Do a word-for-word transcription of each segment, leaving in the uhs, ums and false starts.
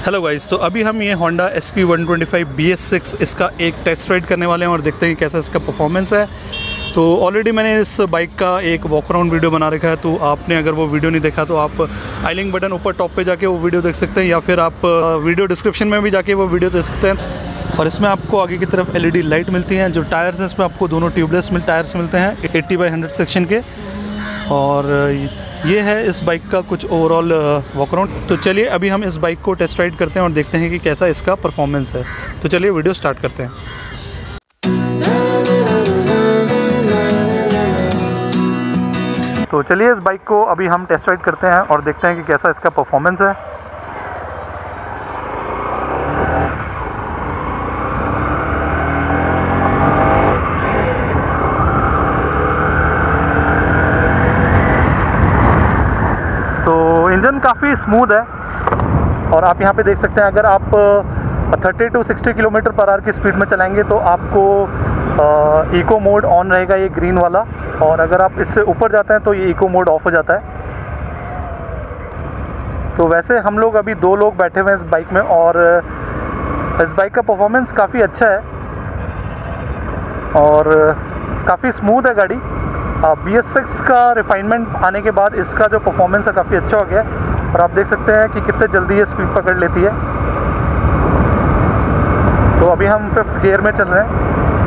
Hello guys, तो अभी हम ये Honda S P one twenty five B S six इसका एक टेस्ट राइड करने वाले हैं और देखते हैं कैसा इसका परफॉर्मेंस है। तो ऑलरेडी मैंने इस बाइक का एक वॉक अराउंड वीडियो बना रखा है, तो आपने अगर वो वीडियो नहीं देखा तो आप आई लिंक बटन ऊपर टॉप पे जाके वो वीडियो देख सकते हैं, या फिर आप वीडियो डिस्क्रिप्शन में भी जाके वो वीडियो देख सकते हैं। और इसमें आपको आगे की तरफ एल ई डी लाइट मिलती हैं। जो टायर्स हैं इसमें आपको दोनों ट्यूबलेस मिल टायर्स मिलते हैं एट्टी बाई हंड्रेड सेक्शन के। और ये है इस बाइक का कुछ ओवरऑल वॉक अराउंड। तो चलिए अभी हम इस बाइक को टेस्ट राइड करते हैं और देखते हैं कि कैसा इसका परफॉर्मेंस है। तो चलिए वीडियो स्टार्ट करते हैं। तो चलिए इस बाइक को अभी हम टेस्ट राइड करते हैं और देखते हैं कि कैसा इसका परफॉर्मेंस है। इंजन काफ़ी स्मूथ है और आप यहाँ पे देख सकते हैं, अगर आप thirty to sixty kilometre per hour की स्पीड में चलाएंगे तो आपको इको मोड ऑन रहेगा, ये ग्रीन वाला। और अगर आप इससे ऊपर जाते हैं तो ये इको मोड ऑफ हो जाता है। तो वैसे हम लोग अभी दो लोग बैठे हुए हैं इस बाइक में और इस बाइक का परफॉर्मेंस काफ़ी अच्छा है और काफ़ी स्मूथ है गाड़ी। बी एस सिक्स का रिफाइनमेंट आने के बाद इसका जो परफॉर्मेंस है काफ़ी अच्छा हो गया है और आप देख सकते हैं कि कितने जल्दी ये स्पीड पकड़ लेती है। तो अभी हम फिफ्थ गियर में चल रहे हैं।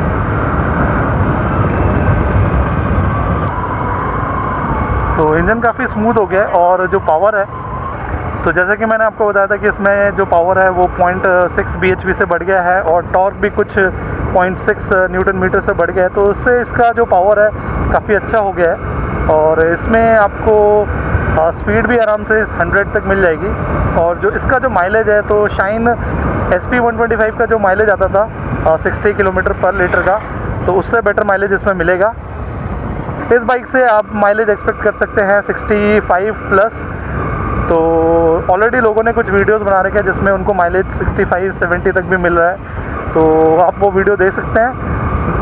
तो इंजन काफ़ी स्मूथ हो गया है और जो पावर है, तो जैसे कि मैंने आपको बताया था कि इसमें जो पावर है वो point six B H P से बढ़ गया है और टॉर्क भी कुछ पॉइंट सिक्स न्यूटन मीटर से बढ़ गया है। तो उससे इसका जो पावर है काफ़ी अच्छा हो गया है और इसमें आपको आ, स्पीड भी आराम से हंड्रेड तक मिल जाएगी। और जो इसका जो माइलेज है, तो Shine S P one twenty five का जो माइलेज आता था सिक्सटी किलोमीटर पर लीटर का, तो उससे बेटर माइलेज इसमें मिलेगा। इस बाइक से आप माइलेज एक्सपेक्ट कर सकते हैं सिक्सटी फाइव प्लस। तो ऑलरेडी लोगों ने कुछ वीडियोस बना रखे हैं जिसमें उनको माइलेज सिक्सटी फाइव सेवेंटी तक भी मिल रहा है, तो आप वो वीडियो देख सकते हैं।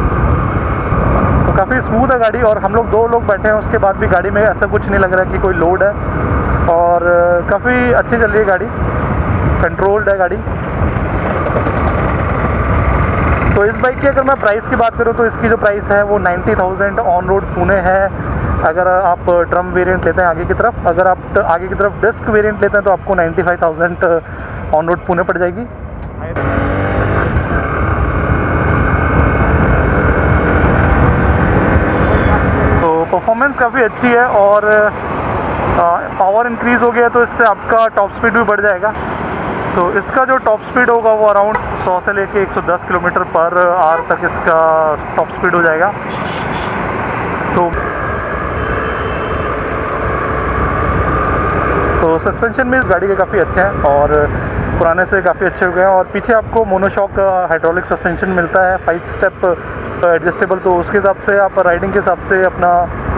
तो काफ़ी स्मूथ है गाड़ी और हम लोग दो लोग बैठे हैं, उसके बाद भी गाड़ी में ऐसा कुछ नहीं लग रहा है कि कोई लोड है और काफ़ी अच्छी चल रही है गाड़ी, कंट्रोल्ड है गाड़ी। तो इस बाइक की अगर मैं प्राइस की बात करूँ तो इसकी जो प्राइस है वो ninety thousand on road Pune है। अगर आप ड्रम वेरिएंट लेते हैं आगे की तरफ, अगर आप आगे की तरफ डिस्क वेरिएंट लेते हैं तो आपको ninety five thousand on road Pune पड़ जाएगी। तो परफॉर्मेंस काफ़ी अच्छी है और पावर इंक्रीज़ हो गया तो इससे आपका टॉप स्पीड भी बढ़ जाएगा। तो इसका जो टॉप स्पीड होगा वो अराउंड सौ से लेके एक सौ दस किलोमीटर पर आवर तक इसका टॉप स्पीड हो जाएगा। तो तो सस्पेंशन भी इस गाड़ी के काफ़ी अच्छे हैं और पुराने से काफ़ी अच्छे हो गए हैं। और पीछे आपको मोनोशॉक हाइड्रोलिक सस्पेंशन मिलता है, फाइव स्टेप एडजस्टेबल। तो उसके हिसाब से आप राइडिंग के हिसाब से अपना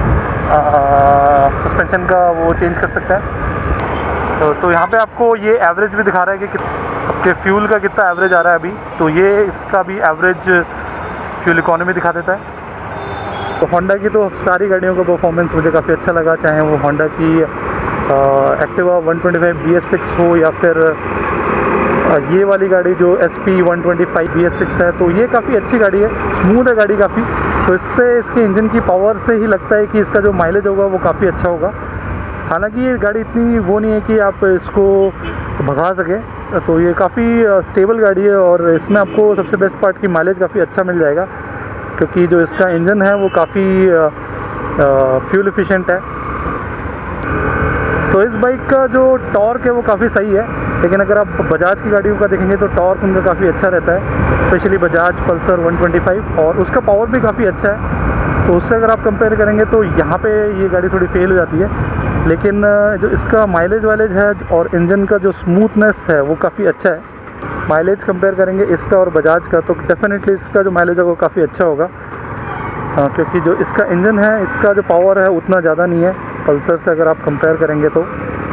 सस्पेंशन का वो चेंज कर सकते हैं। तो, तो यहाँ पे आपको ये एवरेज भी दिखा रहा है कि आपके फ्यूल का कितना एवरेज आ रहा है अभी। तो ये इसका भी एवरेज फ्यूल इकोनॉमी दिखा देता है। तो होंडा की तो सारी गाड़ियों का परफॉर्मेंस मुझे काफ़ी अच्छा लगा, चाहे वो होंडा की Activa one twenty five B S six हो या फिर ये वाली गाड़ी जो S P one twenty five B S six है। तो ये काफ़ी अच्छी गाड़ी है, स्मूथ है गाड़ी काफ़ी। तो इससे इसके इंजन की पावर से ही लगता है कि इसका जो माइलेज होगा वो काफ़ी अच्छा होगा। हालांकि ये गाड़ी इतनी वो नहीं है कि आप इसको भगा सकें, तो ये काफ़ी स्टेबल गाड़ी है और इसमें आपको सबसे बेस्ट पार्ट की माइलेज काफ़ी अच्छा मिल जाएगा, क्योंकि जो इसका इंजन है वो काफ़ी फ्यूल एफिशिएंट है। तो इस बाइक का जो टॉर्क है वो काफ़ी सही है, लेकिन अगर आप बजाज की गाड़ियों का देखेंगे तो टॉर्क उनका काफ़ी अच्छा रहता है, specially Bajaj Pulsar one twenty five, और उसका पावर भी काफ़ी अच्छा है। तो उससे अगर आप कंपेयर करेंगे तो यहाँ पे ये गाड़ी थोड़ी फेल हो जाती है, लेकिन जो इसका माइलेज वाइलेज है और इंजन का जो स्मूथनेस है वो काफ़ी अच्छा है। माइलेज कंपेयर करेंगे इसका और बजाज का तो डेफिनेटली इसका जो माइलेज है वो काफ़ी अच्छा होगा, हाँ, क्योंकि जो इसका इंजन है, इसका जो पावर है उतना ज़्यादा नहीं है पल्सर से अगर आप कंपेयर करेंगे तो।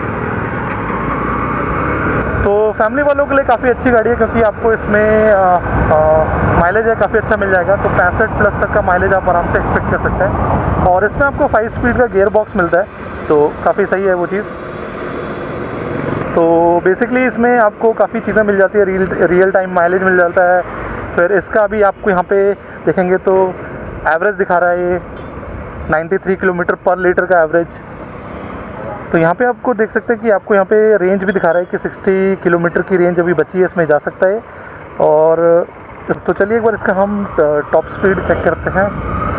तो फैमिली वालों के लिए काफ़ी अच्छी गाड़ी है, क्योंकि आपको इसमें माइलेज है काफ़ी अच्छा मिल जाएगा। तो पैंसठ प्लस तक का माइलेज आप आराम से एक्सपेक्ट कर सकते हैं और इसमें आपको फाइव स्पीड का गियर बॉक्स मिलता है, तो काफ़ी सही है वो चीज़। तो बेसिकली इसमें आपको काफ़ी चीज़ें मिल जाती है, रियल रियल टाइम माइलेज मिल जाता है। फिर इसका अभी आपको यहाँ पे देखेंगे तो एवरेज दिखा रहा है ये तिरानवे किलोमीटर पर लीटर का एवरेज। तो यहाँ पे आपको देख सकते हैं कि आपको यहाँ पे रेंज भी दिखा रहा है कि साठ किलोमीटर की रेंज अभी बची है, इसमें जा सकता है। और तो चलिए एक बार इसका हम टॉप स्पीड चेक करते हैं।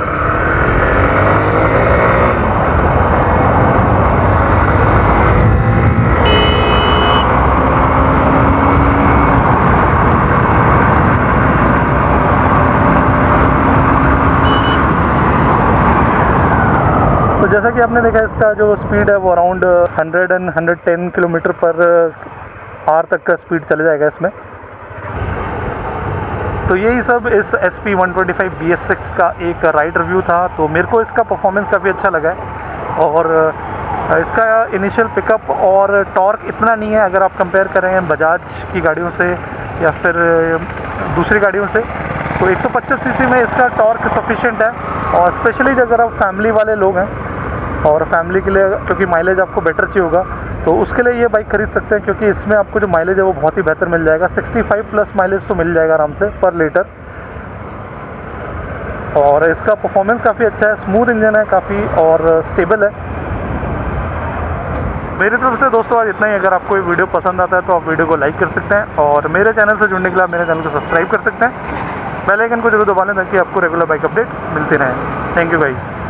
तो जैसा कि आपने देखा इसका जो स्पीड है वो around hundred and hundred ten kilometre per hour तक का स्पीड चले जाएगा इसमें। तो यही सब इस S P one twenty five B S six का एक राइड रिव्यू था। तो मेरे को इसका परफॉर्मेंस काफ़ी अच्छा लगा है और इसका इनिशियल पिकअप और टॉर्क इतना नहीं है अगर आप कंपेयर करें बजाज की गाड़ियों से या फिर दूसरी गाड़ियों से। तो एक सौ पच्चीस सीसी में इसका टॉर्क सफिशिएंट है और स्पेशली अगर आप फैमिली वाले लोग हैं और फैमिली के लिए क्योंकि माइलेज आपको बेटर चाहिए होगा तो उसके लिए ये बाइक खरीद सकते हैं, क्योंकि इसमें आपको जो माइलेज है वो बहुत ही बेहतर मिल जाएगा। पैंसठ प्लस माइलेज तो मिल जाएगा आराम से पर लीटर। और इसका परफॉर्मेंस काफ़ी अच्छा है, स्मूथ इंजन है काफ़ी और स्टेबल है। मेरी तरफ से दोस्तों आज इतना ही। अगर आपको ये वीडियो पसंद आता है तो आप वीडियो को लाइक कर सकते हैं और मेरे चैनल से जुड़ने के लिए आप मेरे चैनल को सब्सक्राइब कर सकते हैं। बेल आइकन को जरूर दबा लें ताकि आपको रेगुलर बाइक अपडेट्स मिलते रहें। Thank you guys.